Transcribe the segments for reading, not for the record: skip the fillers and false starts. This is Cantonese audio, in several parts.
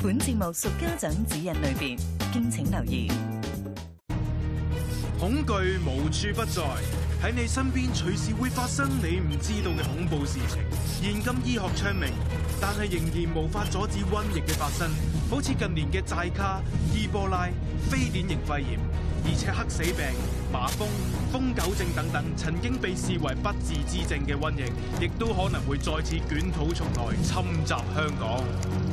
本節目屬家長指引裏邊，敬請留意。 恐懼無處不在，喺你身邊隨時會發生你唔知道嘅恐怖事情。現今醫學昌明，但係仍然無法阻止瘟疫嘅發生，好似近年嘅寨卡、伊波拉、非典型肺炎，而且黑死病、麻風、瘋狗症等等，曾經被視為不治之症嘅瘟疫，亦都可能會再次捲土重來，侵襲香港。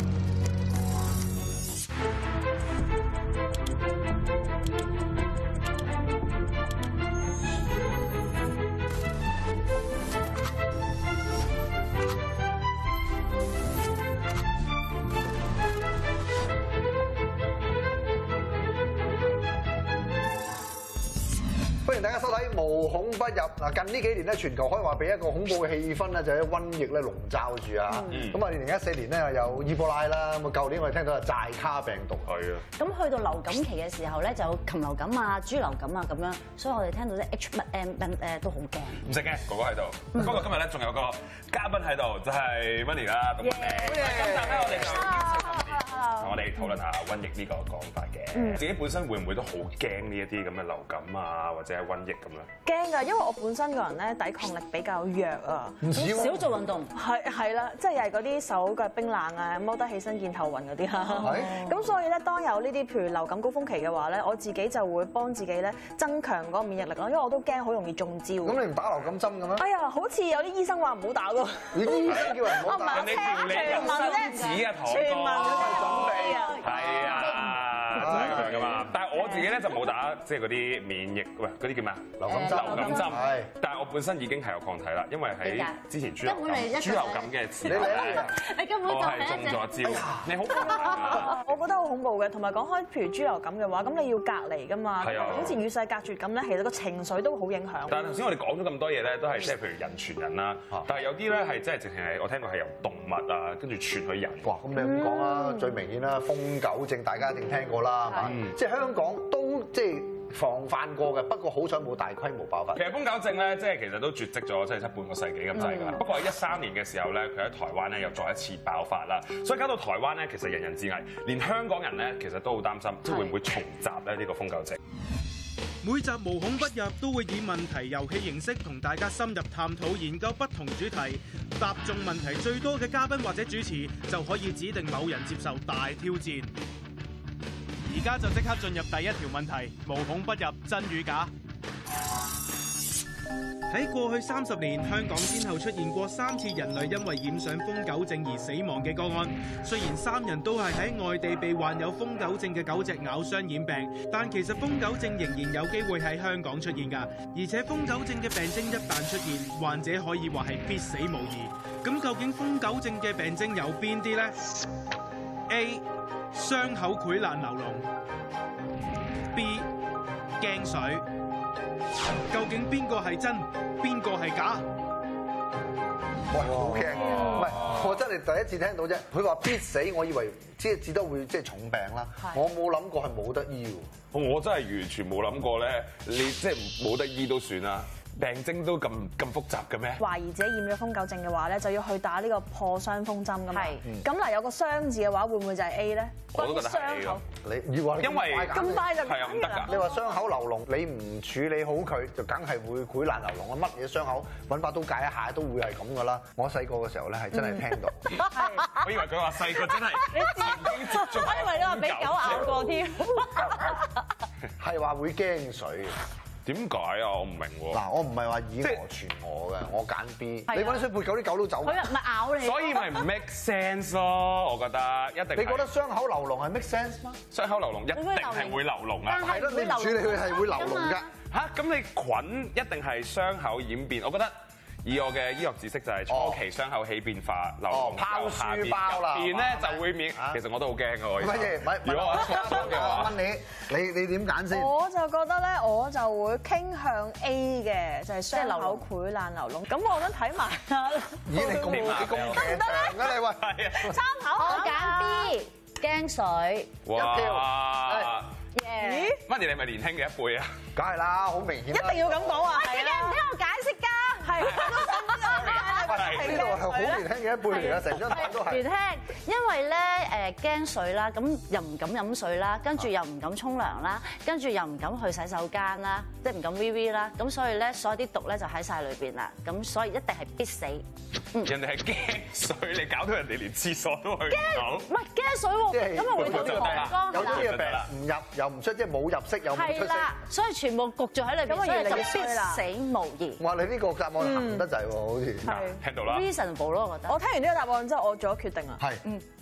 歡迎大家收睇《無孔不入》。嗱，近呢幾年咧，全球可以話俾一個恐怖嘅氣氛咧，就係瘟疫咧籠罩住啊！咁啊，2014年咧有伊波拉啦，咁啊，舊年我哋聽到係寨卡病毒。係啊。咁去到流感期嘅時候咧，就有禽流感啊、豬流感啊咁樣，所以我哋聽到啲 H1N1 都好驚。 唔使驚，哥哥喺度。不過今日咧仲有個嘉賓喺度，就係 Winnie 啦。咁今集咧我哋就同我哋討論下瘟疫呢個講法嘅。自己本身會唔會都好驚呢一啲咁嘅流感啊，或者係瘟疫咁樣？ 驚㗎，因為我本身個人咧抵抗力比較弱啊， 少做運動。 係啦，即係又係嗰啲手腳冰冷啊，摸得起身見頭暈嗰啲啦。咁所以咧，當有呢啲譬如流感高峰期嘅話咧，我自己就會幫自己咧增強嗰個免疫力咯，因為我都驚好容易中招。咁你唔打流感針嘅咩？ 哎呀，好似有啲醫生話唔好打喎。 醫生叫人唔好打。 我唔係聽傳聞啫，傳聞啊， 係啊，就係咁樣噶嘛。但係我自己咧就冇打，即係嗰啲免疫，喂，嗰啲叫咩啊？流感針。係。但係我本身已經係有抗體啦，因為喺之前豬流感嘅時候咧，我係中咗招。你好， 我覺得好恐怖嘅。同埋講開，譬如豬流感嘅話，咁你要隔離㗎嘛。係啊。好似與世隔絕咁咧，其實個情緒都好影響。 但係頭先我哋講咗咁多嘢咧，都係即係譬如人傳人啦。但係有啲咧係即係直情係我聽過係由動物啊，跟住傳去人。 哇！咁你咁講啦，最明顯啦，瘋狗症大家一定聽過啦，係嘛？即係香港都即係防範過嘅，不過好彩冇大規模爆發。 其實瘋狗症咧，即係其實都絕跡咗，即係半個世紀咁滯㗎啦。不過喺13年嘅時候咧，佢喺台灣咧又再一次爆發啦，所以搞到台灣咧其實人人自危，連香港人咧其實都好擔心，即係會唔會重襲咧呢個瘋狗症？ 每集無孔不入都會以問題遊戲形式同大家深入探討研究不同主題，答中問題最多嘅嘉賓或者主持就可以指定某人接受大挑戰。而家就即刻進入第一條問題，無孔不入真與假。喺過去30年，香港先後出現過3次人類因為染上瘋狗症而死亡嘅個案。雖然3人都係喺外地被患有瘋狗症嘅狗隻咬傷染病，但其實瘋狗症仍然有機會喺香港出現㗎。而且瘋狗症嘅病徵一旦出現，患者可以話係必死無疑。咁究竟瘋狗症嘅病徵有邊啲呢？ A. 傷口潰爛流膿。 B. 驚水。究竟邊個係真，邊個係假？ 喂，好驚！唔係，我真係第一次聽到啫。佢話必死，我以為即係至多會即係重病啦。我冇諗過係冇得醫喎。 我真係完全冇諗過咧，你即係冇得醫都算啦。病徵都咁複雜嘅咩？懷疑自己染咗瘋狗症嘅話咧，就要去打呢個破傷風針㗎嘛。咁嗱，有個傷字嘅話，會唔會就係 A 咧？我都覺得係 A 咯。你因為咁快就係啊，唔得㗎。你話傷口流膿，你唔處理好佢，就梗係會潰爛流膿啊！乜嘢傷口揾把刀解一下都會係咁㗎啦。我細個嘅時候咧係真係聽到。我以為佢話細個真係曾經接觸。我以為你話俾狗咬過添。係話會驚水。點解啊？我唔明喎。嗱，我唔係話以訛傳訛嘅，我揀 B。你揾水潑狗，啲狗都走。佢咪咬你。所以咪唔 make sense 咯，我覺得一定。你覺得傷口流膿係 make sense 嗎？傷口流膿一定係會流膿啊！係咯，你唔處理佢係會流膿㗎。嚇，咁你菌一定係傷口演變，我覺得。以我嘅醫學知識就係初期傷口起變化，流膿拋書包啦，入邊咧就會免。其實我都好驚㗎喎。乜嘢？如果我錯咗嘅話，問你點揀先？我就覺得咧，我就會傾向 A 嘅，就係傷口潰爛流膿。咁我想睇埋啦。咦？你咁強㗎你喂？參考我揀 B， 驚水。哇！咦？Winnie你係咪年輕嘅一輩啊？梗係啦，好明顯。一定要咁講話係啦。你唔聽我解釋㗎。係。 呢度係好年輕嘅一輩嚟㗎，成張台都係。 年輕，因為咧驚水啦，咁又唔敢飲水啦，跟住又唔敢沖涼啦，跟住又唔敢去洗手間啦，即係唔敢 VV 啦，咁所以咧所有啲毒咧就喺晒裏邊啦，咁所以一定係必死。 人哋係驚水，你搞到人哋連廁所都去唔到。 唔係驚水喎，咁咪會有膀胱有啲嘢病唔入又唔出，即係冇入色又冇出色。 係啦，所以全部焗住喺裏邊，所以就必死無疑。 哇！你呢個答案行得滯喎，好似聽到啦。 reasonable 咯，我覺得。 我聽完呢個答案之後，我做咗決定啦。 係。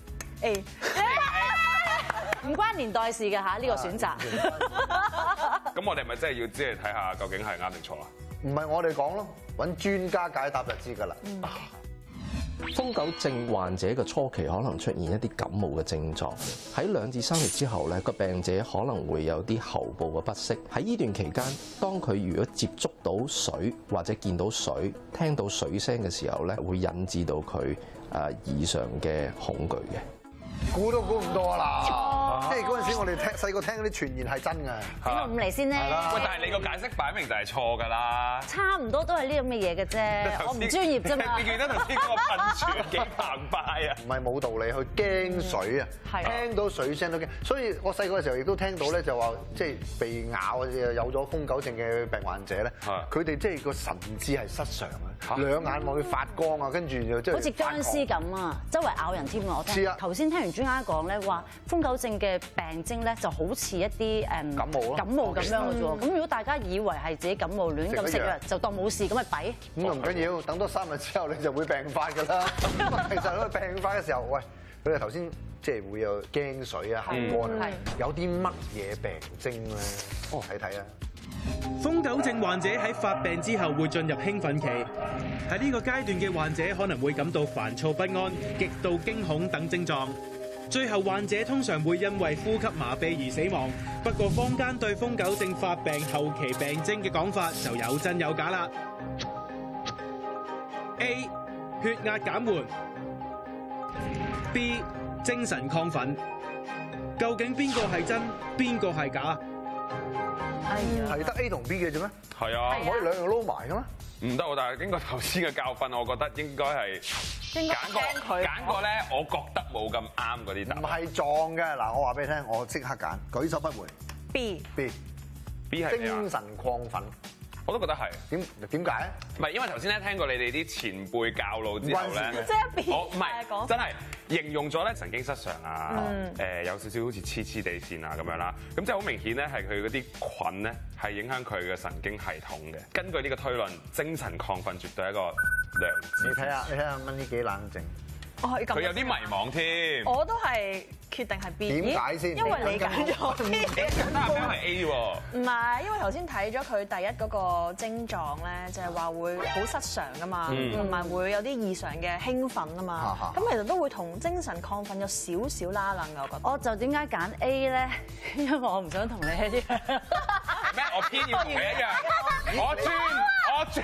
A。 唔關年代事嘅嚇，呢個選擇。 咁我哋咪真係要即係睇下究竟係啱定錯啊？ 唔係我哋講咯，揾專家解答就知㗎啦。 瘋狗症患者嘅初期可能出現一啲感冒嘅症狀，喺2至3日之後咧，個病者可能會有啲喉部嘅不適。喺呢段期間，當佢如果接觸到水或者見到水、聽到水聲嘅時候咧，會引致到佢異常嘅恐懼嘅。 估都估唔到啊嗱！即係嗰陣時我哋細個聽嗰啲傳言係真㗎。 點個5嚟先咧？ 喂，但係你個解釋擺明就係錯㗎啦。 差唔多都係呢咁嘅嘢嘅啫，我唔專業啫嘛。 你記得頭先嗰個噴泉幾澎湃啊？ 唔係冇道理，去驚水啊！聽到水聲都驚，所以我細個嘅時候亦都聽到咧，就話即係被咬有咗瘋狗症嘅病患者咧，佢哋即係個神志係失常啊，兩眼望佢發光啊，跟住就即係好似僵屍咁啊，周圍咬人添啊！我聽頭先聽完專家講咧，話瘋狗症嘅病徵咧就好似一啲感冒咁樣嘅啫。咁如果大家以為係自己感冒亂咁食藥，就當冇事咁咪弊。 咁唔緊要，等多3日之後你就會病發㗎啦。其實佢病發嘅時候，喂，佢哋頭先即係會有驚水啊、口乾啊，有啲乜嘢病徵咧？睇睇啊！ 瘋狗症患者喺發病之後會進入興奮期，喺呢個階段嘅患者可能會感到煩躁不安、極度驚恐等症狀。最後患者通常會因為呼吸麻痹而死亡。不過坊間對瘋狗症發病後期病徵嘅講法就有真有假啦。A. 血壓減緩。B. 精神亢奮。究竟邊個係真，邊個係假？ 係得 A 同 B 嘅啫咩？ 係啊， 唔可以兩樣撈埋嘅咩？ 唔得喎，但係經過頭先嘅教訓，我覺得應該係揀個咧，我覺得冇咁啱嗰啲答案。 唔係撞嘅，嗱，我話俾你聽，我即刻揀，舉手不回。 B 係精神亢奮。 我都覺得係。 點解咧？ 唔係因為頭先咧聽過你哋啲前輩教路之後咧，我唔係真係形容咗咧神經失常啊，有少少好似黐黐地線啊咁樣啦，咁即係好明顯咧係佢嗰啲菌咧係影響佢嘅神經系統嘅。根據呢個推論，精神亢奮絕對係一個良知。 你睇下蚊呢幾冷靜。 佢有啲迷茫添。 我都係決定係 B。 點解先？ 因為你揀咗 B。 答案係 A 喎。 唔係，因為頭先睇咗佢第一嗰個症狀咧，就係話會好失常噶嘛，同埋會有啲異常嘅興奮啊嘛。咁其實都會同精神亢奮有少少拉楞嘅，我覺得。 我就點解揀 A 咧？因為我唔想同你一樣。 咩？我偏要同你一樣。我轉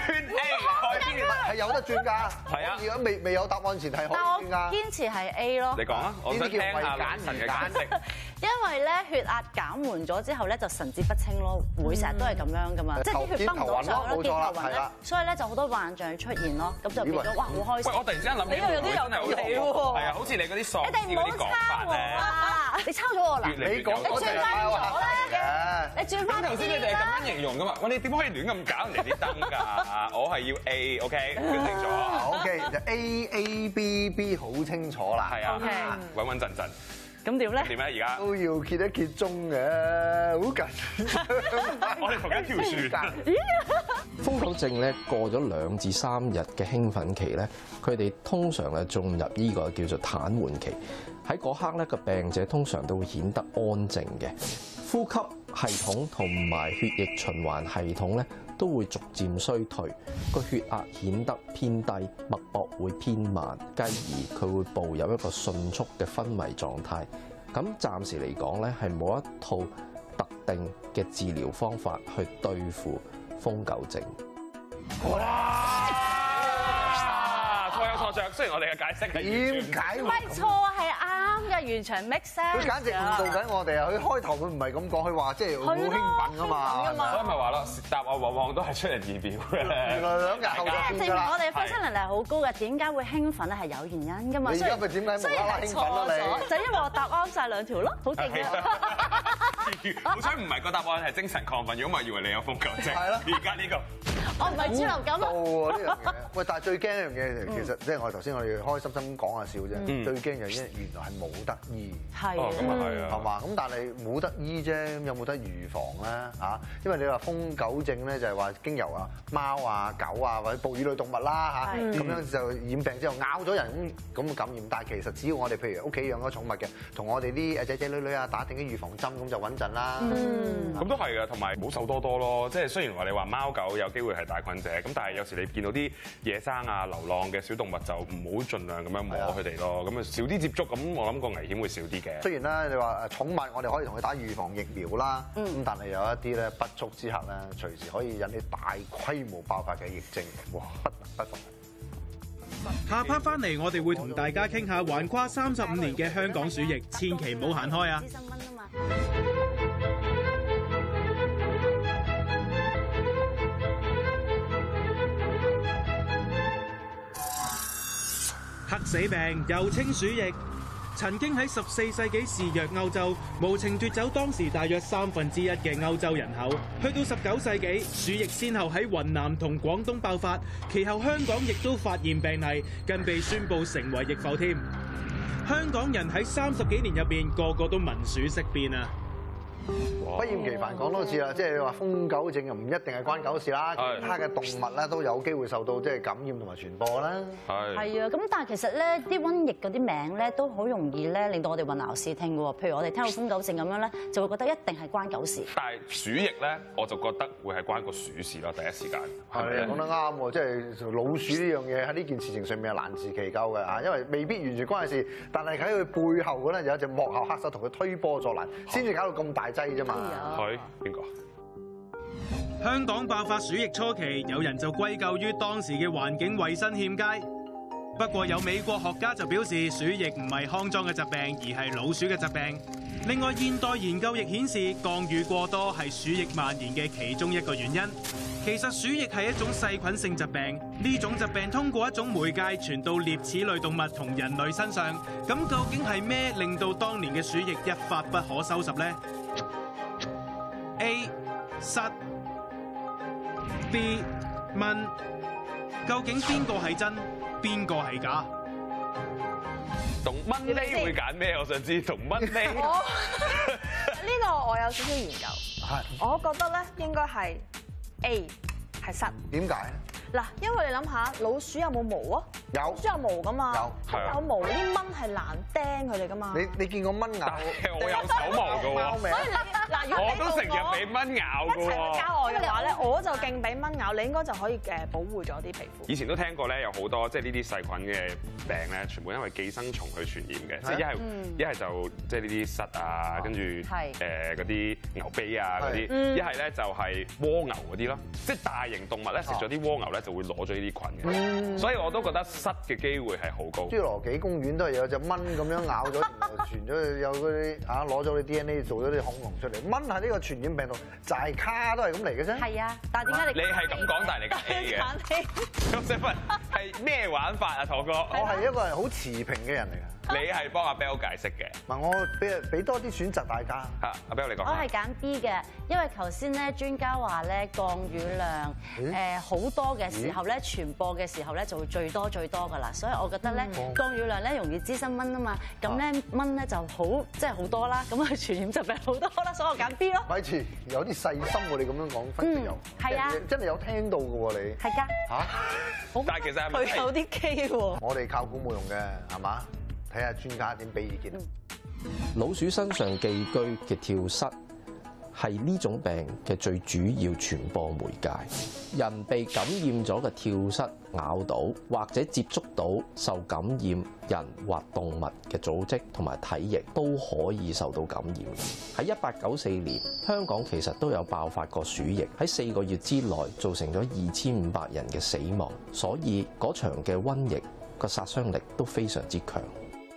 A。 係有得轉㗎。 係啊。 而家未有答案前係可以轉㗎。 但我堅持係 A 咯。 你講啊，我想聽下女神嘅解釋。 因為咧血壓減緩咗之後咧就神志不清咯，會成日都係咁樣噶嘛，即係啲血泵唔到上咯，見頭暈咧，所以咧就好多幻象出現咯，咁就變咗哇好開心。 喂，我突然之間諗起， 有啲有道理喎。 係啊，好似你嗰啲喪屍嗰啲講法咧。 你抄咗我啦！ 你講你轉翻咗咧？你轉翻頭先你哋係咁樣形容噶嘛？喂，你點可以亂咁搞人哋啲燈㗎？我係要 A，OK，決定咗。 OK，就 A、B 好清楚啦。 係啊，穩穩陣陣。 咁點咧？ 點咧？而家都要揭一揭盅嘅，好緊張。 我哋同一條船。 瘋狗症咧過咗2至3日嘅興奮期咧，佢哋通常係進入呢個叫做癱瘓期。喺嗰刻咧，個病者通常都會顯得安靜嘅，呼吸系統同埋血液循環系統咧都會逐漸衰退，個血壓顯得偏低，脈搏會偏慢，繼而佢會步入一個迅速嘅昏迷狀態。咁暫時嚟講咧，係冇一套特定嘅治療方法去對付瘋狗症。 哇！錯有錯着，雖然我哋嘅解釋係點解？ 唔係錯係啱嘅， 係完全 make sense。 佢簡直誤導緊我哋啊！佢開頭佢唔係咁講，佢話即係好興奮㗎嘛。 所以咪話咯，答案往往都係出人意表嘅。 原來2日後就證明我哋分析能力係好高嘅。點解會興奮咧？係有原因㗎嘛。 你而家咪點解無啦啦興奮咯？你就因為我答啱曬2條咯，好勁啊！ 好彩唔係個答案係精神亢奮，如果唔係以為你有瘋狗症。係咯，而家呢個。 我唔係豬流感喎呢樣嘢。喂，但係最驚一樣嘢，其實即係我頭先我哋開心心講下笑啫。最驚就係原來係冇得醫。 係。 咁啊係啊。 係嘛？咁但係冇得醫啫，咁有冇得預防咧？嚇，因為你話瘋狗症咧，就係話經由啊貓啊狗啊或者哺乳類動物啦嚇，咁樣就染病之後咬咗人咁感染。但係其實只要我哋譬如屋企養咗寵物嘅，同我哋啲仔仔女女啊打定啲預防針，咁就穩陣啦。 咁都係嘅，同埋唔好手多多咯。即係雖然話你話貓狗有機會係帶菌者，咁但係有時你見到啲野生啊流浪嘅小動物就唔好盡量咁樣摸佢哋咯。咁啊少啲接觸，咁我諗個危險會少啲嘅。雖然咧你話寵物我哋可以同佢打預防疫苗啦，咁但係有一啲咧不速之客咧，隨時可以引起大規模爆發嘅疫症，哇！不得不防。 下 part 翻嚟，我哋會同大家傾下橫跨35年嘅香港鼠疫，千祈唔好行開啊！黑死病又稱鼠疫，曾經喺14世紀肆虐歐洲，無情奪走當時大約1/3嘅歐洲人口。去到19世紀，鼠疫先後喺雲南同廣東爆發，其後香港亦都發現病例，更被宣佈成為疫埠添。香港人喺30幾年入邊，個個都聞鼠色變啊！不厭其煩講多次啦，即係你話瘋狗症又唔一定係關狗事啦，其他嘅動物咧都有機會受到即係感染同埋傳播啦。 係啊，咁但係其實咧啲瘟疫嗰啲名咧都好容易咧令到我哋混淆視聽嘅喎。譬如我哋聽到瘋狗症咁樣咧，就會覺得一定係關狗事。但係鼠疫咧，我就覺得會係關個鼠事咯，第一時間。 係講得啱喎，即係老鼠呢樣嘢喺呢件事情上面係難辭其咎嘅嚇，因為未必完全關事，但係喺佢背後嘅咧有一隻幕後黑手同佢推波助瀾，先至搞到咁大劑啫嘛。 係邊個？ 香港爆發鼠疫初期，有人就歸咎於當時嘅環境衛生欠佳。不過有美國學家就表示，鼠疫唔係康莊嘅疾病，而係老鼠嘅疾病。另外，現代研究亦顯示，降雨過多係鼠疫蔓延嘅其中一個原因。其實鼠疫係一種細菌性疾病，呢種疾病通過一種媒介傳到獵齒類動物同人類身上。咁究竟係咩令到當年嘅鼠疫一發不可收拾呢？ A. 虱 B. 蚊，究竟邊個係真，邊個係假？ 同蚊呢會揀咩？我想知同蚊呢？ 呢個我有少少研究，我覺得咧應該係 A 係虱。點解？嗱，因為你諗下，老鼠有冇毛啊？有，老鼠有毛噶嘛？有毛啲蚊係難釘佢哋噶嘛？你見過蚊咬？ 我有手毛噶喎。所以你嗱，如果我都成日俾蚊咬噶喎。一齊去郊外嘅話咧，我就勁俾蚊咬，你應該就可以保護咗啲皮膚。以前都聽過咧，有好多即係呢啲細菌嘅病咧，全部因為寄生蟲去傳染嘅，即係一係就即係呢啲虱啊，跟住嗰啲牛髀啊嗰啲，一係咧就係蝸牛嗰啲咯，即係大型動物咧食咗啲蝸牛咧。就會攞咗呢啲菌嘅，所以我都覺得虱嘅機會係好高。侏羅紀公園都係有隻蚊咁樣咬咗，然後傳咗去有嗰啲攞咗啲 DNA 做咗啲恐龍出嚟。蚊係呢個傳染病毒，寨卡都係咁嚟嘅啫。係啊，但係點解你係咁講，但係你揀 A 嘅？咁請問係咩玩法啊，駝哥？我係一個人好持平嘅人嚟㗎。你係幫阿 Bell 解釋嘅。唔係，我俾多啲選擇大家。嚇，阿 Bell 你講。我係揀 B 嘅，因為頭先咧專家話咧降雨量好多嘅時候咧傳播嘅時候咧就會最多㗎啦，所以我覺得咧降雨量咧容易滋生蚊啊嘛，咁咧蚊咧就好即係好多啦，咁佢傳染疾病好多啦，所以我揀 B 咯。咪住，有啲細心喎，你咁樣講分析有。係啊，真係有聽到嘅喎你。係㗎。嚇？但係其實係咪佢有啲機喎？我哋靠估冇用嘅，係嘛？睇下專家點俾意見。 老鼠身上寄居嘅跳蚤係呢種病嘅最主要傳播媒介。人被感染咗嘅跳蚤咬到或者接觸到受感染人或動物嘅組織同埋體液都可以受到感染。喺1894年，香港其實都有爆發過鼠疫，喺4個月之內造成咗2500人嘅死亡，所以嗰場嘅瘟疫個殺傷力都非常之強。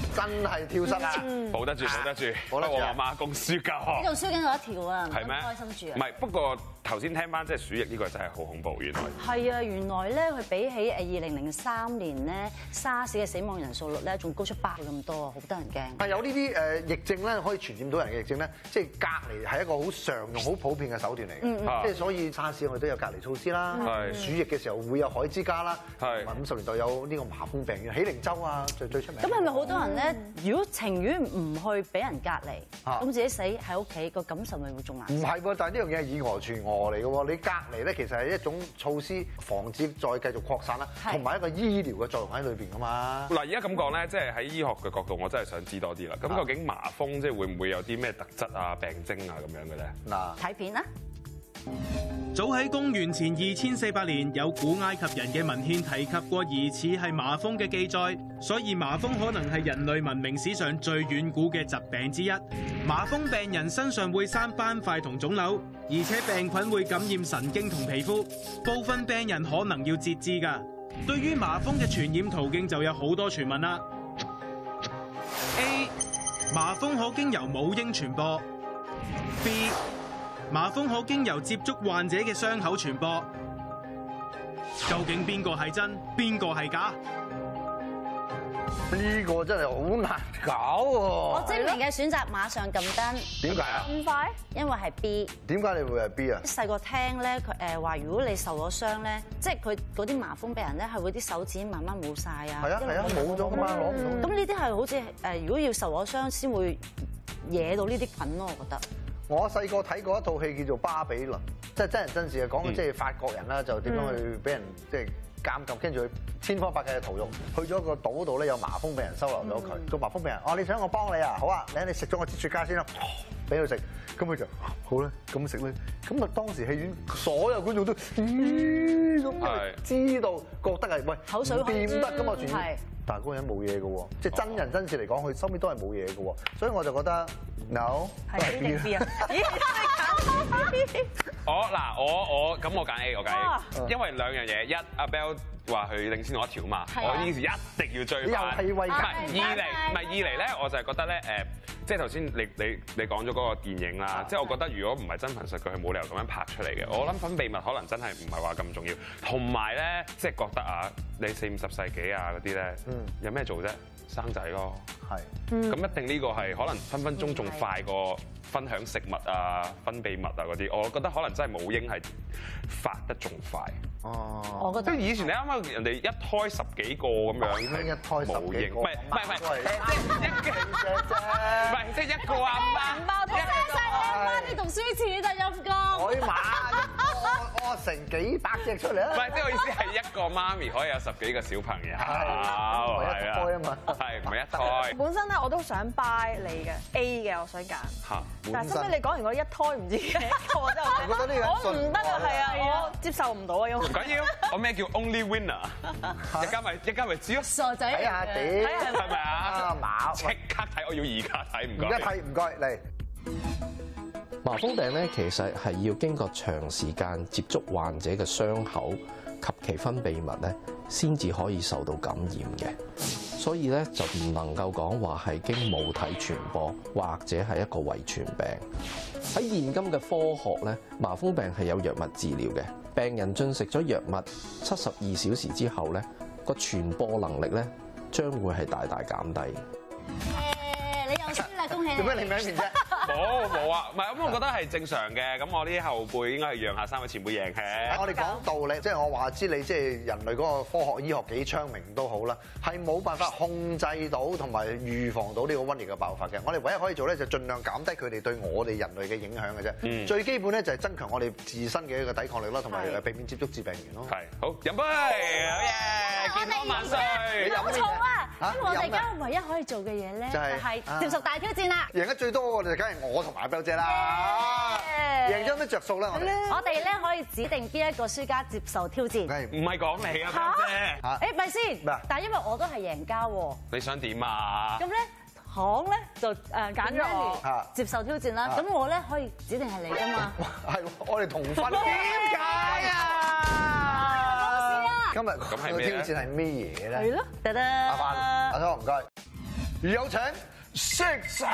真係跳失啦， 保得住，保得住。不過我媽公輸夠， 仲輸緊我一條啊！ 係咩？ 開心住啊！ 唔係，不過頭先聽翻即係鼠疫呢個真係好恐怖，原來係啊，原來咧佢比起2003年咧沙士嘅死亡人數率咧仲高出8倍咁多啊，好得人驚。係有呢啲疫症咧可以傳染到人嘅疫症咧，即係隔離係一個好常用、好普遍嘅手段嚟嘅。即係所以沙士我哋都有隔離措施啦。鼠疫嘅時候會有海之家啦。係。50年代有呢個麻風病院，喜靈洲啊最出名。 咁係咪好多人咧？如果情願唔去俾人隔離，咁自己死喺屋企，個感受咪會仲難？唔係喎，但係呢樣嘢係以訛傳訛嚟嘅喎。你隔離咧其實係一種措施，防止再繼續擴散啦，同埋一個醫療嘅作用喺裏邊㗎嘛。嗱， 而家咁講咧，即係喺醫學嘅角度，我真係想知多啲啦。咁究竟麻風即係會唔會有啲咩特質啊、病徵啊咁樣嘅咧？ 嗱， 睇片啦。 早喺公元前2400年，有古埃及人嘅文獻提及過疑似係麻風嘅記載，所以麻風可能係人類文明史上最遠古嘅疾病之一。麻風病人身上會生斑塊同腫瘤，而且病菌會感染神經同皮膚，部分病人可能要截肢㗎。對於麻風嘅傳染途徑就有好多傳聞啦。A. 麻風可經由母嬰傳播。B. 麻風可經由接觸患者嘅傷口傳播，究竟邊個係真，邊個係假？ 呢個真係好難搞喎！ 我精明嘅選擇馬上撳燈。 點解啊？ 咁快？因為係 B。 點解你會係 B 啊？ 細個聽咧，佢話如果你受咗傷咧，即係佢嗰啲麻風病人咧，係會啲手指慢慢冇晒啊。係啊， 冇咗㗎嘛，攞唔到。 咁呢啲係好似如果要受咗傷先會惹到呢啲菌咯，我覺得。 我細個睇過一套戲叫做《巴比倫》，即係真人真事啊，講即係法國人啦，就點樣去俾人即係監禁，跟住佢千方百計嘅逃獄，去咗個島度咧，有麻風病人收留咗佢。個麻風病人，你想我幫你啊？好啊，你食咗我支雪茄先啦，俾佢食。咁佢就好啦，咁食咧。咁啊，當時戲院所有觀眾都咁知道覺得係喂口水掂得㗎嘛，傳染。但係嗰個人冇嘢嘅喎，即係真人真事嚟講，佢收尾都係冇嘢嘅喎，所以我就覺得 no 係 B 啊。 我揀 A， 我揀 A， 因為兩樣嘢，一阿 Bell 話佢領先我一條嘛，我呢件事一定要追翻。 又係為二嚟咧，我就係覺得咧即係頭先你講咗嗰個電影啦，即係我覺得如果唔係真憑實據，佢冇理由咁樣拍出嚟嘅。我諗分泌物可能真係唔係話咁重要，同埋咧即係覺得啊，你40、50世紀啊嗰啲咧，有咩做啫？生仔咯，咁一定呢個係可能分分鐘仲快過分享食物啊、分泌物啊嗰啲，我覺得可能真係母嬰係發得仲快。哦，我覺得以前你啱啱人哋一胎10幾個咁樣， 一胎10幾個， 唔係，即係一個阿媽， 我嘥晒你阿媽啲讀書錢啊陰公。 海馬屙成幾百隻出嚟啊！ 唔係，即係我意思係一個媽咪可以有10幾個小朋友，係啊，係唔係一胎？ 本身咧我都想 buy 你嘅 A 嘅，我想揀。但係收尾你講完嗰一胎唔知幾個之後，我覺得呢個我唔得啊，係啊，我接受唔到啊，因為唔緊要，我咩叫 only winner？ 一家咪知咯， 傻仔睇下點， 係咪啊？ 馬即刻睇，我要而家睇，唔該。 而家睇唔該嚟。 麻風病咧，其實係要經過長時間接觸患者嘅傷口及其分泌物咧，先至可以受到感染嘅。所以咧就唔能夠講話係經母體傳播，或者係一個遺傳病。喺現今嘅科學咧，麻風病係有藥物治療嘅。病人進食咗藥物72小時之後咧，個傳播能力咧將會係大大減低。 你又輸啦，恭喜你！ 做咩另一面啫？ 冇啊，唔係咁，我覺得係正常嘅。咁我呢啲後輩應該係讓下3位前輩贏嘅。 我哋講道理，即係我話知你即係人類嗰個科學醫學幾昌明都好啦，係冇辦法控制到同埋預防到呢個瘟疫嘅爆發嘅。我哋唯一可以做咧，就盡量減低佢哋對我哋人類嘅影響嘅啫。最基本咧就係增強我哋自身嘅一個抵抗力啦，同埋避免接觸致病源咯。係， 好飲杯，好嘢，健康萬歲！ 好重啊！咁我哋而家唯一可以做嘅嘢咧，就係接受大挑戰啦。 贏得最多我哋梗係我同埋阿 Bell 姐啦，贏咗咩着數咧？ 我哋咧可以指定邊一個輸家接受挑戰。 唔係講你啊，Bell 姐。 誒，咪先。但係因為我都係贏家喎。 你想點啊？ 咁咧，行咧就揀咗我接受挑戰啦。咁我咧可以指定係你㗎嘛？ 係，我哋同分。點解啊？今日個挑戰係咩嘢咧？ 係咯，得得。 阿叔唔該。 有請食神。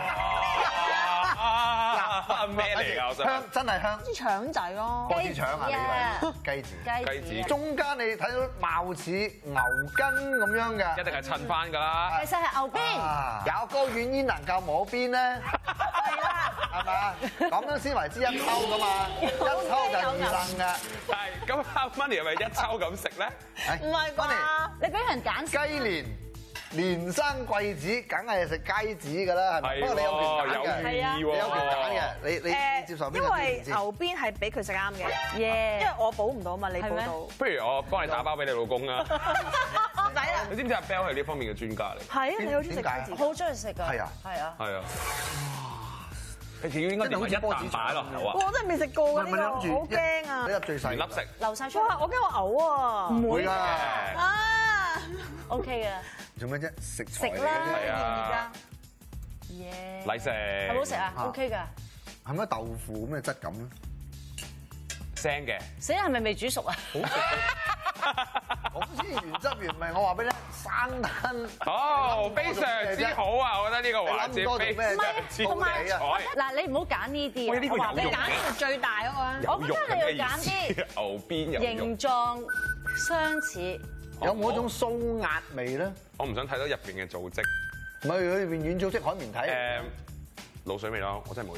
咩嚟㗎？ 香真係香， 啲腸仔咯， 雞腸啊！呢位雞子， 雞子中間你睇到貌似牛筋咁樣嘅， 一定係襯翻㗎啦。 其實係牛鞭， 有高軟煙能夠摸邊咧？係啦，係嘛？咁樣先為之一抽㗎嘛，一抽就二楞㗎。 係咁，Money 係咪一抽咁食咧？ 唔係啩？ 你俾人揀雞連生貴子，梗係食雞子㗎啦，係咪？不過你有權揀嘅，你有權揀嘅，你接受邊個？ 因為牛鞭係俾佢食啱嘅，因為我補唔到嘛，你補到。 不如我幫你打包俾你老公啊！ 唔使啊！ 你知唔知阿 Bell 係呢方面嘅專家嚟？ 係啊，你好中意食雞子， 好中意食㗎。 係啊， 係啊， 係啊。你條應該點啊？一啖擺落口啊！ 我真係未食過㗎呢個，好驚啊！ 呢粒最細粒食， 流曬出嚟。 哇！我驚我嘔啊！ 唔會㗎。 啊 OK 嘅。 做咩啫？食食啦，而家。耶！ 嚟食。 係咪好食啊？OK 㗎。 係咪豆腐咁嘅質感咧？ 腥嘅。 死係咪未煮熟啊？ 好食。咁先原汁原味，我話俾你聽，生蛋。 哦，非常之好啊！我覺得呢個環節非常之同埋好。 嗱，你唔好揀呢啲。 喂，呢個有用。 你揀呢個最大嗰個。 我覺得你要揀啲牛鞭有用。 形狀相似。 有冇一種酥壓味咧？ 我唔想睇到入邊嘅組織。 唔係佢入邊軟組織海綿體。 滷水味咯，我真係冇嘢。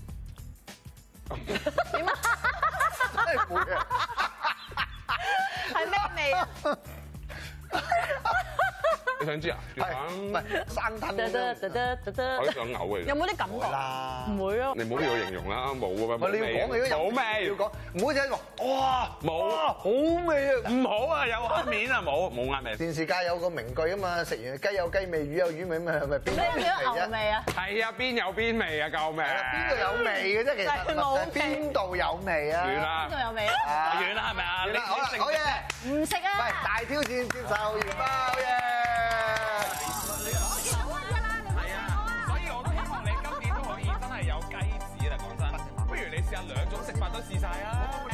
點啊？ 真係冇嘢。 係咩味啊？ 你想知啊？ 唔係生吞。 我都想嘔嘅。 有冇啲感覺？唔會啊！ 你唔好要形容啦，冇啊嘛。 你要講你都冇味， 要講，唔好聽話。哇！ 冇， 好味啊！ 唔好啊，有黑面啊，冇呃味。 電視界有個名句啊嘛，食完雞有雞味，魚有魚味，咪係咪邊有邊牛味啊？ 係啊，邊有邊味啊？救命！ 邊度有味嘅啫？其實邊度有味啊？ 遠啦， 邊度有味啊？ 遠啦，係咪啊？ 好啦，好嘢！ 唔食啊！ 喂，大挑戰接受完包嘢。 有雞子啦，講真，不如你試下兩種食法都試晒啊！